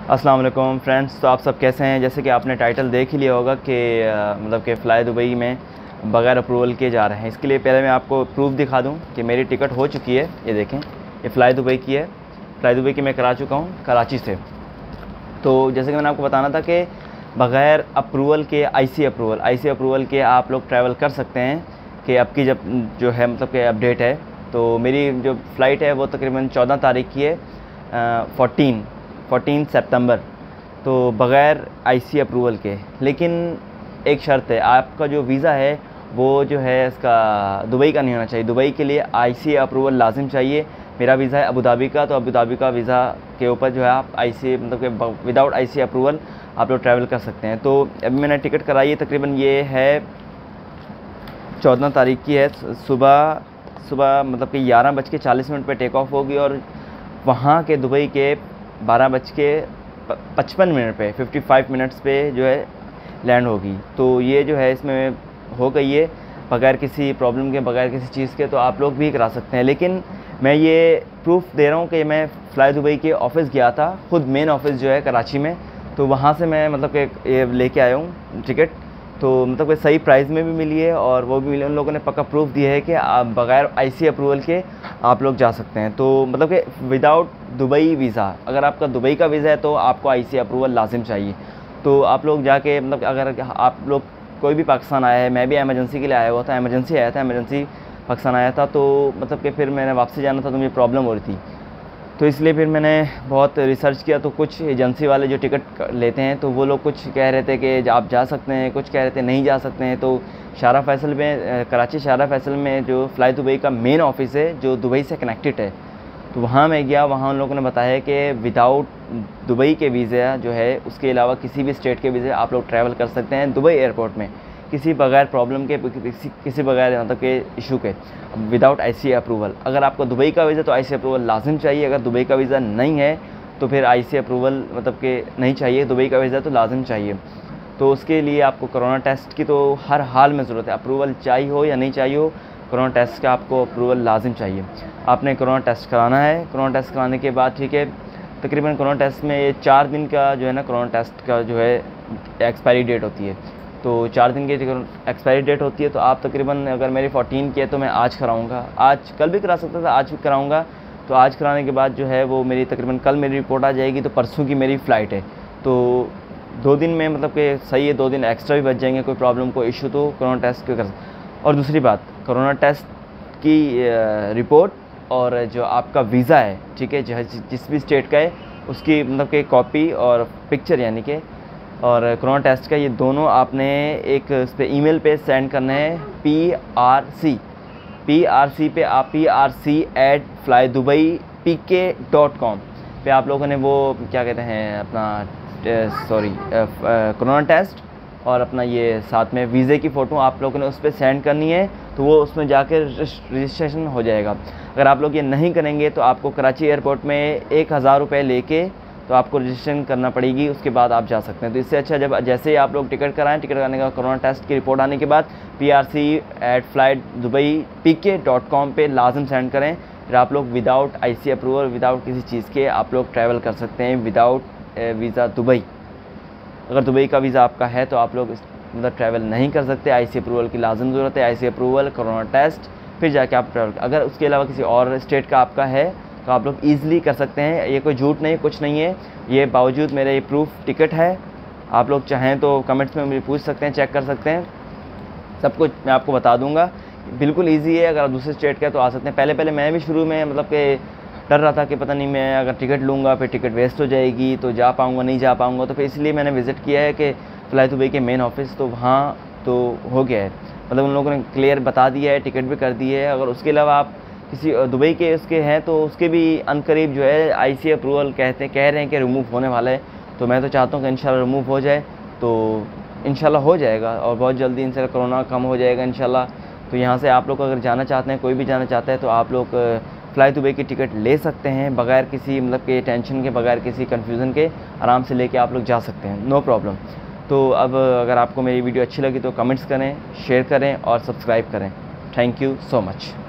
अस्सलाम वालेकुम फ्रेंड्स। तो आप सब कैसे हैं? जैसे कि आपने टाइटल देख ही लिया होगा कि मतलब कि फ़्लाई दुबई में बग़ैर अप्रूवल के जा रहे हैं। इसके लिए पहले मैं आपको प्रूफ़ दिखा दूं कि मेरी टिकट हो चुकी है। ये देखें, ये फ़्लाई दुबई की है। फ़्लाई दुबई की मैं करा चुका हूँ कराची से। तो जैसे कि मैंने आपको बताना था कि बग़ैर अप्रूवल के आईसी अप्रूवल के आप लोग ट्रैवल कर सकते हैं। कि अब की जब जो है मतलब कि अपडेट है, तो मेरी जो फ़्लाइट है वो तकरीबन 14 तारीख़ की है, 14 सितंबर, तो बग़ैर आईसी अप्रूवल के। लेकिन एक शर्त है, आपका जो वीज़ा है वो जो है इसका दुबई का नहीं होना चाहिए। दुबई के लिए आईसी अप्रूवल लाजिम चाहिए। मेरा वीज़ा है अबू धाबी का, तो अबू धाबी का वीज़ा के ऊपर जो है आप आईसी मतलब कि विदाउट आईसी अप्रूवल आप लोग ट्रैवल कर सकते हैं। तो अभी मैंने टिकट कराई है, तकरीबन ये है 14 तारीख़ की है। सुबह मतलब कि 11:40 पे टेक ऑफ होगी और वहाँ के दुबई के 12:55 पे 55 मिनट्स पे जो है लैंड होगी। तो ये जो है इसमें हो गई है बग़ैर किसी प्रॉब्लम के, बग़ैर किसी चीज़ के। तो आप लोग भी करा सकते हैं। लेकिन मैं ये प्रूफ़ दे रहा हूँ कि मैं फ़्लाई दुबई के ऑफ़िस गया था, ख़ुद मेन ऑफ़िस जो है कराची में। तो वहाँ से मैं मतलब कि ये लेके आया हूँ टिकट। तो मतलब कि सही प्राइस में भी मिली है और वो भी मिली। उन लोगों ने पक्का प्रूफ़ दिया है कि आप बग़ैर आईसी अप्रूवल के आप लोग जा सकते हैं। तो मतलब कि विदाउट दुबई वीज़ा, अगर आपका दुबई का वीज़ा है तो आपको आईसी अप्रूवल लाजिम चाहिए। तो आप लोग जाके मतलब अगर आप लोग कोई भी पाकिस्तान आया है, मैं भी एमरजेंसी के लिए आया हुआ था, एमरजेंसी पाकिस्तान आया था। तो मतलब कि फिर मैंने वापसी जाना था तो मुझे प्रॉब्लम हो रही थी। तो इसलिए फिर मैंने बहुत रिसर्च किया। तो कुछ एजेंसी वाले जो टिकट लेते हैं तो वो लोग कुछ कह रहे थे कि आप जा सकते हैं, कुछ कह रहे थे नहीं जा सकते हैं। तो शारा फैसल में, कराची शारा फैसल में जो फ़्लाई दुबई का मेन ऑफ़िस है जो दुबई से कनेक्टेड है, तो वहाँ मैं गया। वहाँ उन लोगों ने बताया कि विदाउट दुबई के वीज़ा जो है, उसके अलावा किसी भी स्टेट के वीज़े आप लोग ट्रैवल कर सकते हैं दुबई एयरपोर्ट में, किसी बगैर प्रॉब्लम के, किसी बगैर मतलब के इशू के, विदाउट आईसी अप्रूवल। अगर आपको दुबई का वीज़ा तो आईसी अप्रूवल लाजिम चाहिए। अगर दुबई का वीज़ा नहीं है तो फिर आईसी अप्रूवल मतलब कि नहीं चाहिए, दुबई का वीज़ा तो लाजिम चाहिए। तो उसके लिए आपको कोरोना टेस्ट की तो हर हाल में ज़रूरत है। अप्रूवल चाहिए हो या नहीं चाहिए हो, कोरोना टेस्ट का आपको अप्रूवल लाजिम चाहिए। आपने कोरोना टेस्ट कराना है। कोरोना टेस्ट कराने के बाद ठीक है, तकरीबन कोरोना टेस्ट में 4 दिन का जो है ना, कोरोना टेस्ट का जो है एक्सपायरी डेट होती है। तो 4 दिन की एक्सपायरी डेट होती है। तो आप तकरीबन, अगर मेरी 14 की है तो मैं आज कराऊँगा, आज कल भी करा सकता था, आज भी कराऊँगा। तो आज कराने के बाद जो है वो मेरी तकरीबन कल मेरी रिपोर्ट आ जाएगी। तो परसों की मेरी फ़्लाइट है। तो 2 दिन में मतलब कि सही है, 2 दिन एक्स्ट्रा भी बच जाएंगे। कोई प्रॉब्लम, कोई इशू तो कोरोना टेस्ट के कर। और दूसरी बात, कोरोना टेस्ट की रिपोर्ट और जो आपका वीज़ा है, ठीक है, जिस भी स्टेट का है उसकी मतलब कि कॉपी और पिक्चर यानी कि, और कोरोना टेस्ट का, ये दोनों आपने एक उस पर ईमेल पे सेंड करना है। PRC पे आप PRC@flydubaiPK.com पे आप लोगों ने वो क्या कहते हैं अपना कोरोना टेस्ट और अपना ये साथ में वीज़े की फ़ोटो आप लोगों ने उस पर सेंड करनी है। तो वो उसमें जाकर रजिस्ट्रेशन हो जाएगा। अगर आप लोग ये नहीं करेंगे तो आपको कराची एयरपोर्ट में 1000 रुपये लेके तो आपको रजिस्ट्रेशन करना पड़ेगी। उसके बाद आप जा सकते हैं। तो इससे अच्छा जब जैसे ही आप लोग टिकट कराएं, टिकट कराने का कोरोना टेस्ट की रिपोर्ट आने के बाद PRC@flydubaiPK.com पे लाजम सेंड करें। फिर आप लोग विदाउट आईसी अप्रूवल, विदाउट किसी चीज़ के आप लोग ट्रैवल कर सकते हैं विदाउट वीज़ा दुबई। अगर दुबई का वीज़ा आपका है तो आप लोग मतलब ट्रैवल नहीं कर सकते। आईसी अप्रूवल की लाजम ज़रूरत है। आईसी अप्रूवल, कोरोना टेस्ट, फिर जाके आप ट्रैवल। अगर उसके अलावा किसी और स्टेट का आपका है तो आप लोग ईज़िली कर सकते हैं। ये कोई झूठ नहीं, कुछ नहीं है। ये बावजूद मेरा ये प्रूफ टिकट है। आप लोग चाहें तो कमेंट्स में मुझे पूछ सकते हैं, चेक कर सकते हैं। सब कुछ मैं आपको बता दूँगा। बिल्कुल ईजी है। अगर आप दूसरे स्टेट का तो आ सकते हैं। पहले मैं भी शुरू में मतलब कि डर रहा था कि पता नहीं मैं अगर टिकट लूँगा फिर टिकट वेस्ट हो जाएगी, तो जा पाऊँगा नहीं जा पाऊँगा। तो फिर इसलिए मैंने विज़िट किया है कि फ़्लाई दुबई के मेन ऑफ़िस, तो वहाँ तो हो गया है, मतलब उन लोगों ने क्लियर बता दिया है, टिकट भी कर दी है। अगर उसके अलावा आप किसी दुबई के उसके हैं तो उसके भी अनकरीब जो है आईसी अप्रूवल कह रहे हैं कि रिमूव होने वाला है। तो मैं तो चाहता हूँ कि इंशाल्लाह रिमूव हो जाए। तो इंशाल्लाह हो जाएगा और बहुत जल्दी इंशाल्लाह कोरोना कम हो जाएगा इंशाल्लाह। तो यहाँ से आप लोग अगर जाना चाहते हैं, कोई भी जाना चाहता है, तो आप लोग फ़्लाई दुबई की टिकट ले सकते हैं बग़ैर किसी मतलब के टेंशन के, बग़ैर किसी कन्फ्यूज़न के, आराम से लेके आप लोग जा सकते हैं, नो प्रॉब्लम। तो अब अगर आपको मेरी वीडियो अच्छी लगी तो कमेंट्स करें, शेयर करें और सब्सक्राइब करें। Thank you so much.